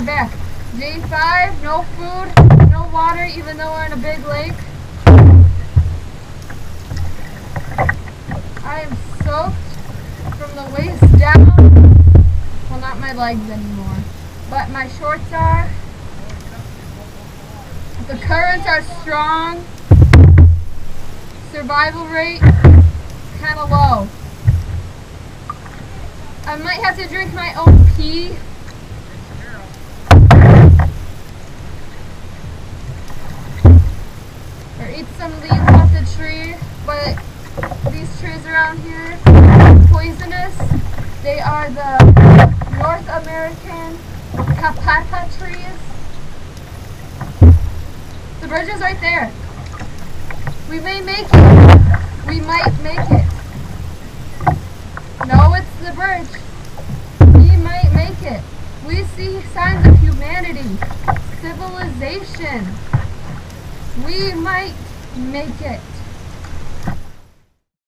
we're back. Day 5, no food, no water, even though we're in a big lake. I am soaked from the waist down. Well, not my legs anymore, but my shorts are. The currents are strong. Survival rate kind of low. I might have to drink my own pee. Or eat some leaves off the tree, but these trees around here are poisonous. They are the North American Kapata trees. The bridge is right there. We may make it. We might make it. No, it's the bridge. We might make it. We see signs of humanity, civilization. We might make it.